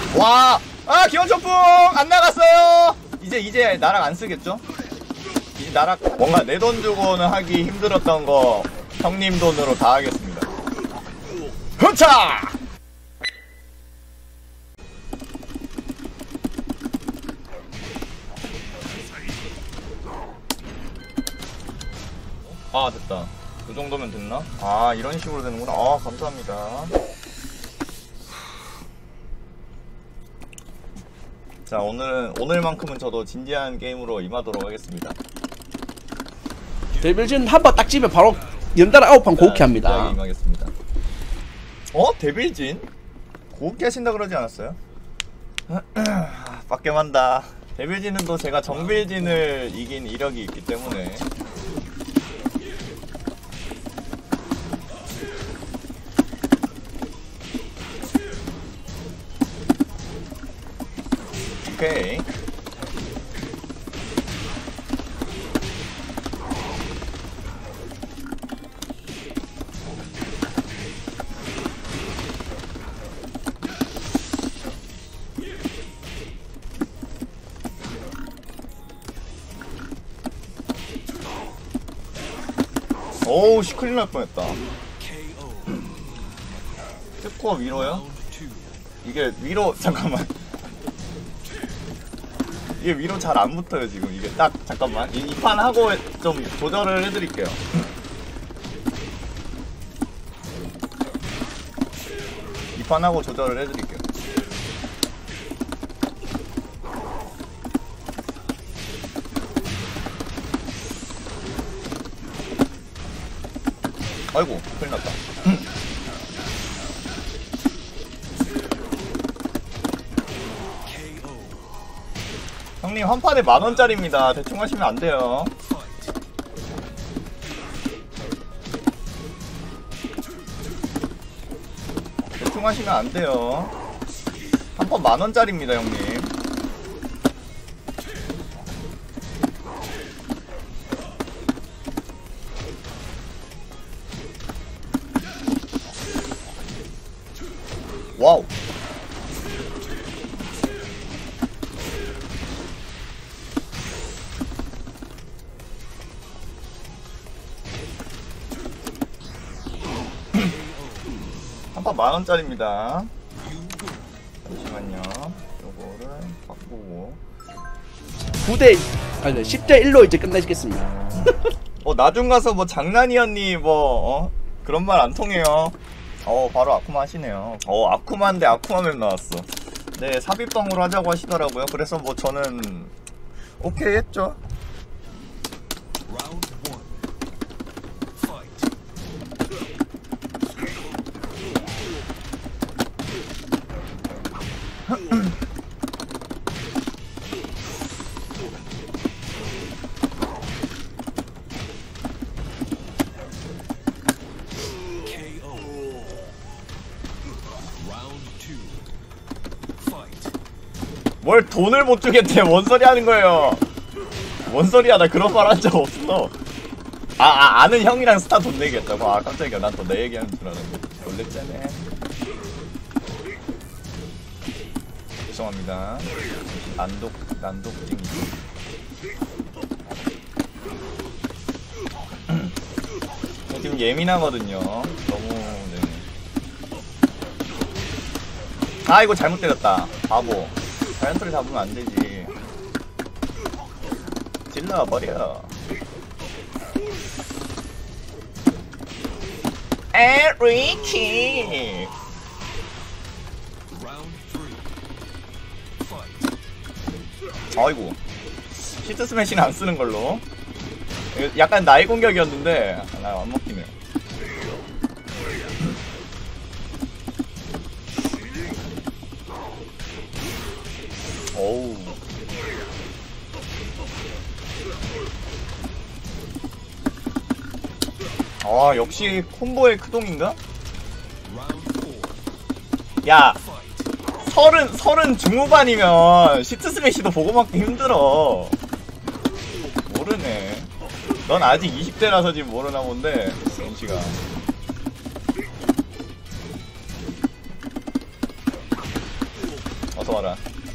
와! 아, 기원초풍! 안 나갔어요! 이제 나락 안 쓰겠죠? 이제 나락, 뭔가 내 돈 주고는 하기 힘들었던 거 형님 돈으로 다 하겠습니다. 흐차! 아, 됐다. 그 정도면 됐나? 아, 이런 식으로 되는구나. 아, 감사합니다. 자, 오늘만큼은 저도 진지한 게임으로 임하도록 하겠습니다. 데빌진 한번 딱 치면 바로 연달아 9판 고우키 합니다. 임하겠습니다. 데빌진? 고우키 하신다 그러지 않았어요? 빡겜한다. 데빌진은 또 제가 정빌진을 이긴 이력이 있기 때문에. 오케이. 오우, 씨, 큰일 날 뻔했다. 스코어 위로요? 이게 위로, 잠깐만. 이게 위로 잘 안 붙어요, 지금. 이게 딱, 잠깐만. 이 판 하고 좀 조절을 해드릴게요. 이 판 하고 조절을 해드릴게요. 아이고, 큰일 났다. 형님, 한 판에 10,000원짜리입니다. 대충 하시면 안 돼요. 대충 하시면 안 돼요. 한 판 10,000원짜리입니다, 형님. 와우. 한판 10,000원짜리입니다. 잠시만요. 요거를 바꾸고 9대 아니 10대 1로 이제 끝내시겠습니다. 나중 가서 뭐 장난이었니 뭐 그런 말 안 통해요. 바로 아쿠마 하시네요. 아쿠마인데 아쿠마맵 나왔어. 네, 삽입방으로 하자고 하시더라고요. 그래서 뭐 저는 오케이 했죠. 뭘 돈을 못 주겠대. 뭔 소리 하는 거예요. 뭔 소리야. 나 그런 말 한 적 없어. 아는 형이랑 스타 돈 내겠다고. 깜짝이야. 난 또 내 얘기하는 줄 알았는데. 놀랬잖아. 죄송합니다. 난독증이. 지금 예민하거든요. 너무, 네. 이거 잘못 때렸다. 바보. 자연스레 잡으면 안 되지. 질러버려. 에리키. 아이고. 시트 스매시는 안 쓰는 걸로. 약간 나이 공격이었는데, 안 먹히네요. 어우. 역시 콤보의 크동인가? 야, 30 중후반이면 시트 스매시도 보고 맞기 힘들어. 모르네. 넌 아직 20대라서 지금 모르나 본데, NC가. 어서와라.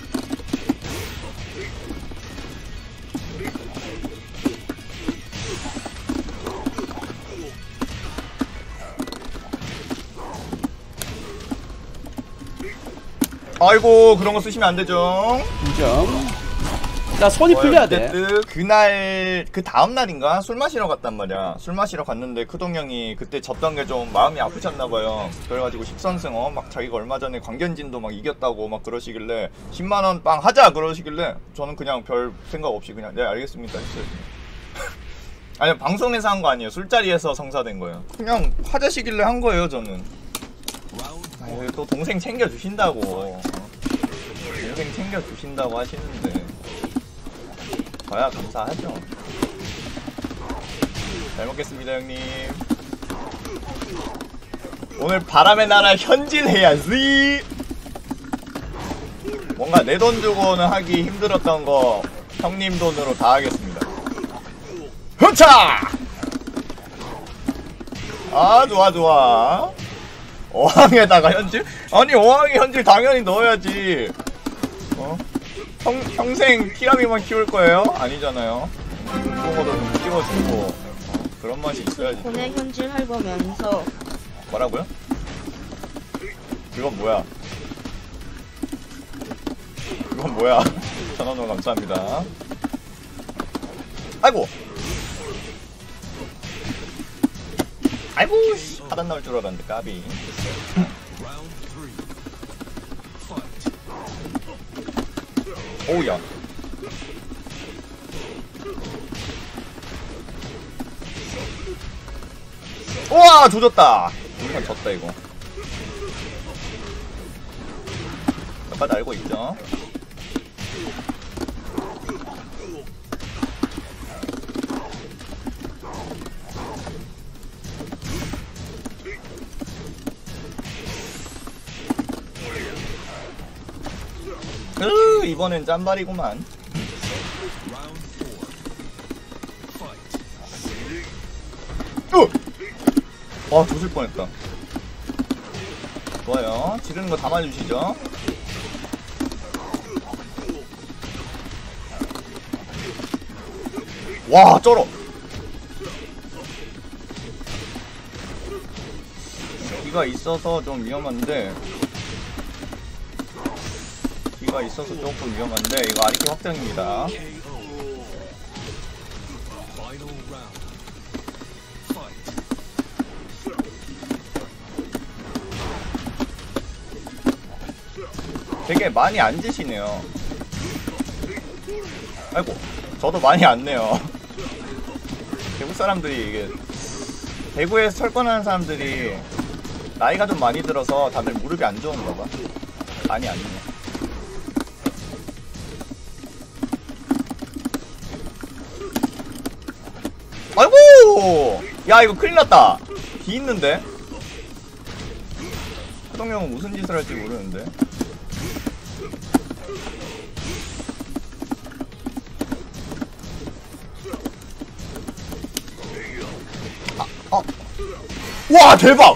아이고 그런 거 쓰시면 안 되죠. 인정. 나 손이 풀려야 돼. 어쨌든 그날 그 다음 날인가 술 마시러 갔단 말이야. 술 마시러 갔는데 크동 형이 그때 졌던 게 좀 마음이 아프셨나 봐요. 그래가지고 10선승 막 자기가 얼마 전에 광견진도 막 이겼다고 막 그러시길래 10만 원 빵 하자 그러시길래 저는 그냥 별 생각 없이 그냥 네 알겠습니다 했어요. 아니 방송에서 한 거 아니에요. 술자리에서 성사된 거예요. 그냥 하자시길래 한 거예요 저는. 아유, 또 동생 챙겨주신다고. 동생 챙겨주신다고 하시는데 저야 감사하죠. 잘 먹겠습니다 형님. 오늘 바람의 나라 현질해야지. 뭔가 내 돈 주고는 하기 힘들었던 거 형님 돈으로 다 하겠습니다. 흐차! 아 좋아 좋아. 어항에다가 현질? 아니 어항에 현질 당연히 넣어야지. 평생 피라미만 키울 거예요? 아니잖아요. 그거도 좀 키워주고 그런 맛이 있어야지. 돈에 현질 할 거면서 뭐라고요? 그건 뭐야? 그건 뭐야? 1000원 감사합니다. 아이고! 아이고 하단 나올 줄 알았는데 까비. 오우야. 우와 조졌다. 우리가 졌다 이거. 몇번 알고 있죠? 이번엔 짠발이구만. 와 조질 뻔했다. 좋아요. 지르는 거 담아주시죠. 와 쩔어. 기가 있어서 좀 위험한데, 기가 있어서 조금 위험한데 이거 아리키 확정입니다. 되게 많이 안 지시네요. 아이고 저도 많이 안 내요. 대구 사람들이 이게 대구에서 철권하는 사람들이 나이가 좀 많이 들어서 다들 무릎이 안 좋은가 봐. 많이 안 내. 아이고 야 이거 큰일 났다. 기 있는데 호동형은 무슨 짓을 할지 모르는데. 와 대박!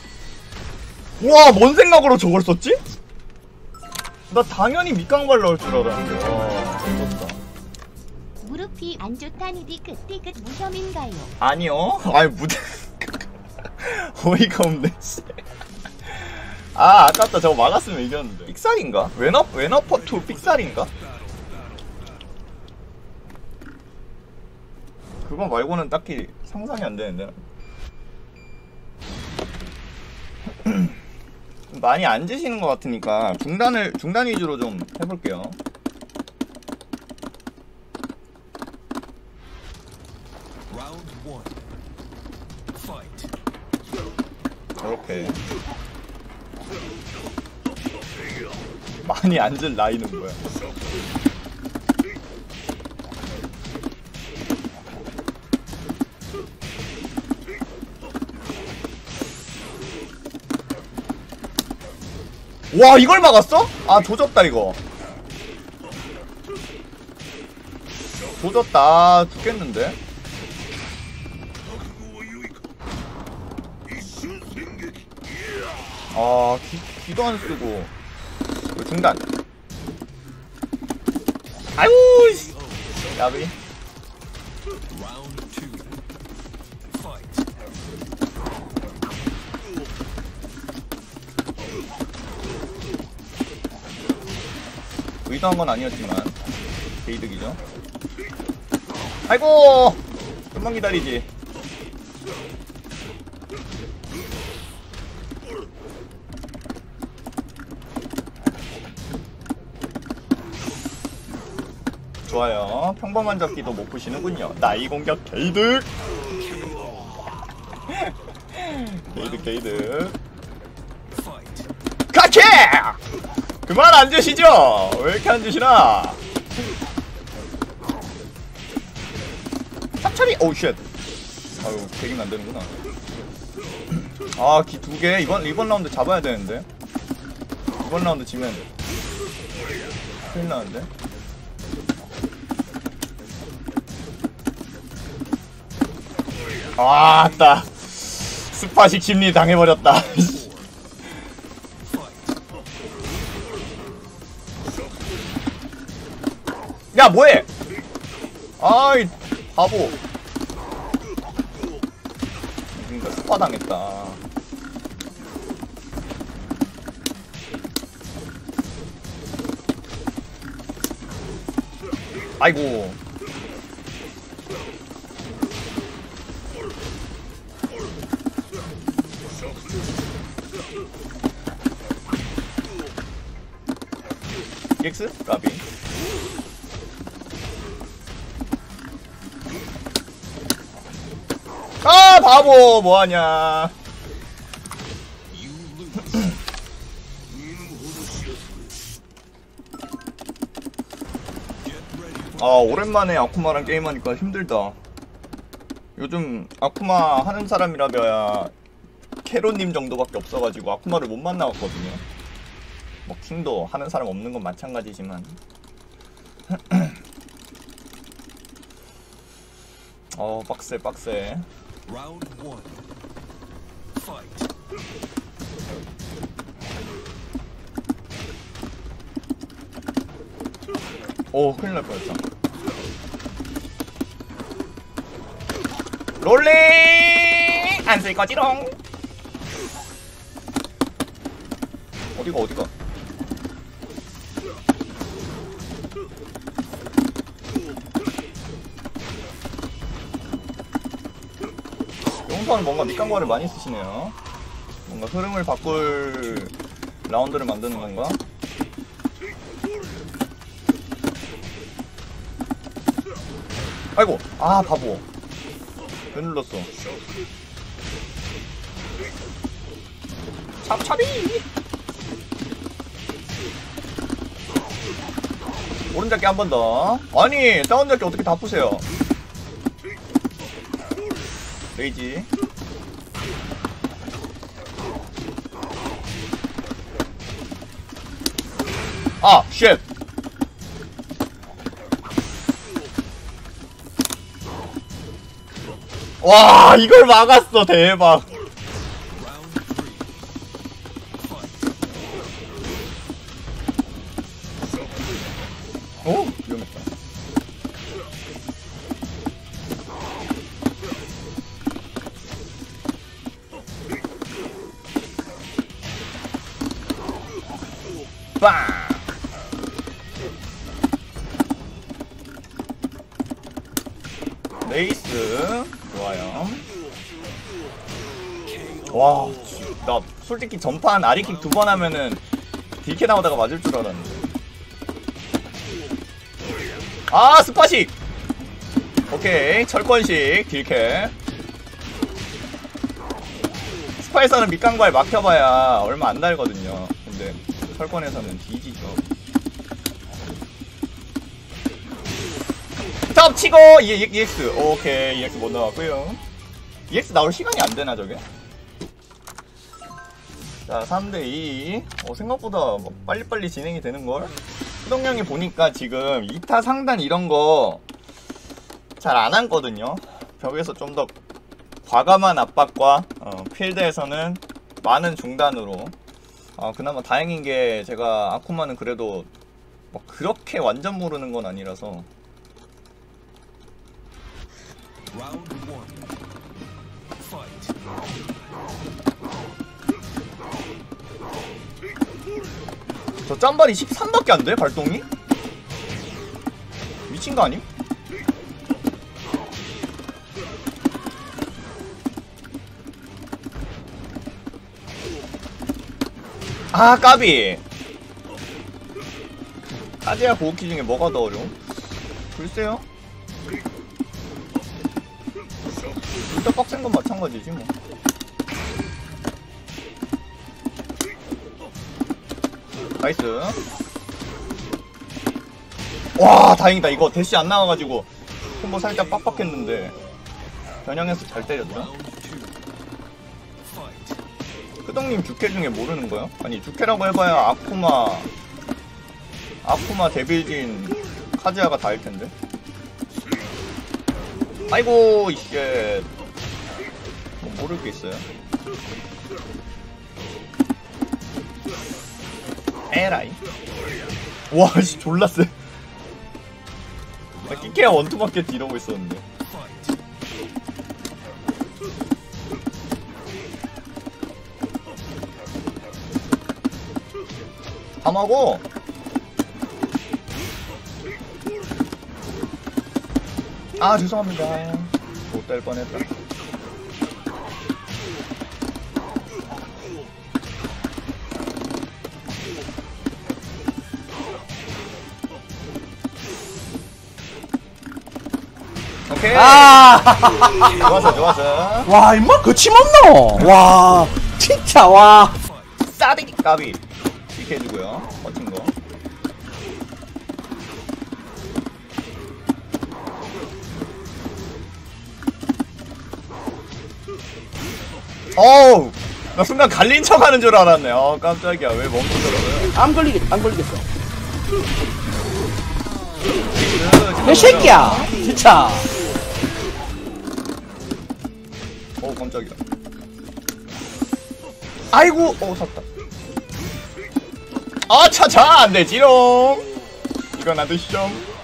와 뭔 생각으로 저걸 썼지? 나 당연히 밑강발 넣을 줄 알았는데. 와 미쳤다. 무릎이 안 좋다니 디귿 무혐인가요? 아니요. 아니 무대 어이가 없네. 아 아깝다. 저거 막았으면 이겼는데. 삑살인가? 웬어퍼2 삑살인가? 그거 말고는 딱히 상상이 안 되는데. 많이 안 지시는 것 같으니까 중단 위주로 좀 해볼게요. 이렇게 많이 앉을 나이는 뭐야? 와 이걸 막았어? 아 조졌다 이거. 조졌다. 죽겠는데. 아 기도 안 쓰고 중단. 아유 씨. 야비. 의도한 건 아니었지만 개이득이죠. 아이고 좀만 기다리지. 좋아요. 평범한 잡기도 못 푸시는군요. 나이 공격 개이득. 개이득 개이득. 카케! 그만 앉으시죠. 왜 이렇게 앉으시나? 탑차리. 오우 쉣. 아유 되긴 안 되는구나. 아 기 2개. 이번 라운드 잡아야 되는데. 이번 라운드 지면 큰일 나는데. 아따 스파식 심리 당해버렸다. 야 뭐해? 아이 바보. 그러니까 스파 당했다. 아이고. EX? 까비. 아 바보 뭐하냐. 아 오랜만에 아쿠마랑 게임하니까 힘들다. 요즘 아쿠마 하는 사람이라면 캐로님 정도밖에 없어가지고 아쿠마를 못 만나봤거든요. 뭐 킹도 하는 사람 없는 건 마찬가지지만. 빡세 빡세. 오 큰일 날 뻔했다. 롤링 안 쓸 거지롱. 어디가 용서는 뭔가 밑간과를 많이 쓰시네요. 뭔가 흐름을 바꿀 라운드를 만드는 건가? 아이고 아 바보. 왜 눌렀어? 참차비. 오른잡기 한 번 더. 아니 다운잡기 어떻게 다 푸세요? 레이지. 아 쉣. 와 이걸 막았어. 대박. 오 위험했다. 빵. 레이스 좋아요. 와, 나 솔직히 전판 아리킥 2번 하면은 딜캐 나오다가 맞을 줄 알았는데. 아 스파식. 오케이 철권식 딜캐. 스파에서는 밑간과에 막혀봐야 얼마 안 달거든요. 근데 철권에서는 뒤지죠. 탑 치고 EX. 오케이 EX 못 나왔고요. EX 나올 시간이 안 되나 저게? 자 3대2. 생각보다 뭐 빨리빨리 진행이 되는걸? 수동령이 보니까 지금 2타 상단 이런거 잘 안 하거든요. 벽에서 좀 더 과감한 압박과 필드에서는 많은 중단으로. 그나마 다행인게 제가 아쿠마는 그래도 뭐 그렇게 완전 모르는 건 아니라서. 저 짬발이 13밖에 안 돼? 발동이? 미친 거 아님? 아 까비. 카지아 고우키 중에 뭐가 더 어려움? 글쎄요. 진짜 빡센 건 마찬가지지 뭐. 나이스. 와 다행이다. 이거 대시 안 나와가지고 콤보 살짝 빡빡했는데 겨냥해서 잘 때렸죠. 끄덕님 주캐 중에 모르는 거요? 아니 주캐라고 해봐야 아쿠마 데빌진 카즈야가 다일 텐데. 아이고 이쉣. 뭐 모를 게 있어요. 에라이. 와씨 졸라 쎄. 나 끼케야 원투마켓 이러고 있었는데. 함하고 아 죄송합니다. 못될 뻔했다. 오케이. 아! 좋았어 좋았어. 와, 임마 거침없노? 와, 진짜 와. 싸대기 까비. 이렇게 해주고요. 버틴 거. 어우! 나 순간 갈린 척 하는 줄 알았네. 깜짝이야. 왜 멈춰졌어요? 안 걸리겠어. 내 새끼야, 진짜. 깜짝이야. 아이고! 샀다. 아, 차차! 안 되지롱! 이건 안 되시죠?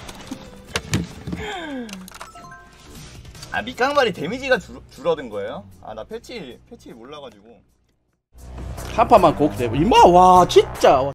아, 밑강발이 데미지가 줄어든 거예요? 아, 나 패치 몰라가지고. 한 판만 고기 되고 임마 와 진짜